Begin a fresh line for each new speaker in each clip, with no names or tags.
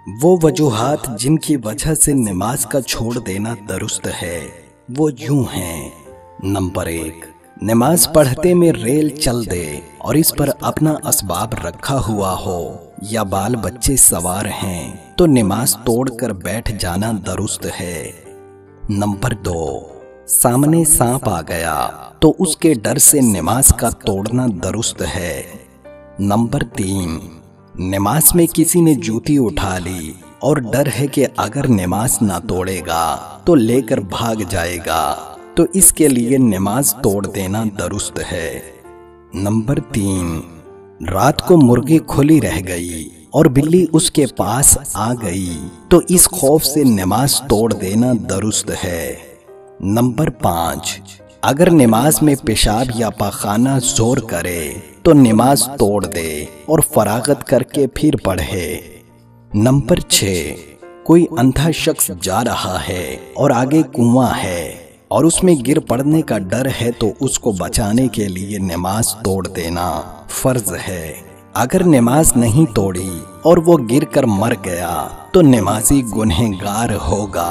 وہ وجوہات جن کی وجہ سے نماز کا چھوڑ دینا درست ہے وہ یوں ہیں۔ نمبر 1، نماز پڑھتے میں ریل چل دے اور اس پر اپنا اسباب رکھا ہوا ہو یا بال بچے سوار ہیں تو نماز توڑ کر بیٹھ جانا درست ہے۔ نمبر 2، سامنے سانپ آ گیا تو اس کے ڈر سے نماز کا توڑنا درست ہے۔ نمبر 3، نماز میں کسی نے جوتی اٹھا لی اور ڈر ہے کہ اگر نماز نہ توڑے گا تو لے کر بھاگ جائے گا تو اس کے لیے نماز توڑ دینا درست ہے۔ نمبر 3، رات کو مرغی کھلی رہ گئی اور بلی اس کے پاس آ گئی تو اس خوف سے نماز توڑ دینا درست ہے۔ نمبر 5، اگر نماز میں پیشاب یا پاخانہ زور کرے تو نماز توڑ دے اور فراغت کر کے پھر پڑھے۔ نمبر 6، کوئی اندھا شخص جا رہا ہے اور آگے کنواں ہے اور اس میں گر پڑنے کا ڈر ہے تو اس کو بچانے کے لیے نماز توڑ دینا فرض ہے۔ اگر نماز نہیں توڑی اور وہ گر کر مر گیا تو نمازی گنہگار ہوگا۔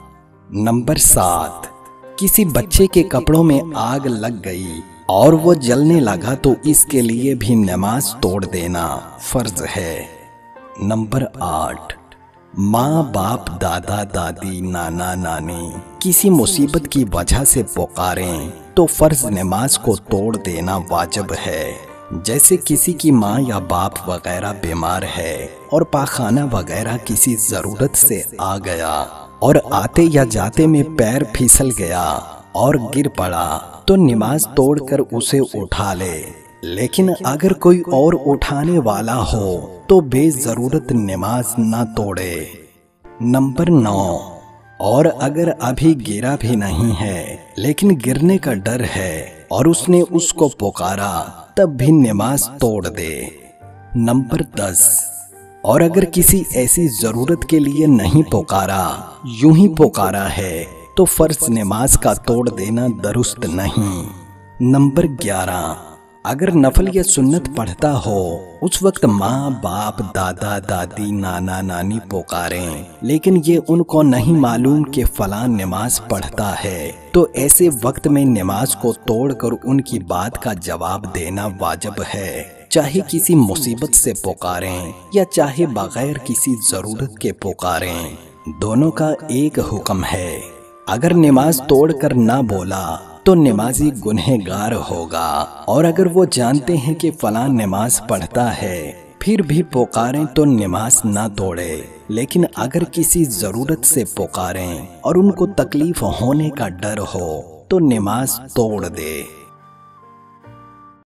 نمبر 7، کسی بچے کے کپڑوں میں آگ لگ گئی اور وہ جلنے لگا تو اس کے لیے بھی نماز توڑ دینا فرض ہے۔ نمبر 8، ماں باپ دادا دادی نانا نانی کسی مصیبت کی وجہ سے پکاریں تو فرض نماز کو توڑ دینا واجب ہے۔ جیسے کسی کی ماں یا باپ وغیرہ بیمار ہے اور پاخانہ وغیرہ کسی ضرورت سے آ گیا اور آتے یا جاتے میں پیر پھسل گیا اور گر پڑا تو نماز توڑ کر اسے اٹھا لے، لیکن اگر کوئی اور اٹھانے والا ہو تو بے ضرورت نماز نہ توڑے۔ نمبر 9، اور اگر ابھی گرا بھی نہیں ہے لیکن گرنے کا ڈر ہے اور اس نے اس کو پکارا تب بھی نماز توڑ دے۔ نمبر 10، اور اگر کسی ایسی ضرورت کے لیے نہیں پکارا، یوں ہی پکارا ہے تو فرض نماز کا توڑ دینا درست نہیں۔ نمبر 11، اگر نفل یا سنت پڑھتا ہو اس وقت ماں باپ دادا دادی نانا نانی پکاریں لیکن یہ ان کو نہیں معلوم کہ فلاں نماز پڑھتا ہے تو ایسے وقت میں نماز کو توڑ کر ان کی بات کا جواب دینا واجب ہے، چاہے کسی مصیبت سے پکاریں یا چاہے بغیر کسی ضرورت کے پکاریں، دونوں کا ایک حکم ہے۔ اگر نماز توڑ کر نہ بولا تو نمازی گنہگار ہوگا، اور اگر وہ جانتے ہیں کہ فلاں نماز پڑھتا ہے پھر بھی پکاریں تو نماز نہ توڑے، لیکن اگر کسی ضرورت سے پکاریں اور ان کو تکلیف ہونے کا ڈر ہو تو نماز توڑ دے۔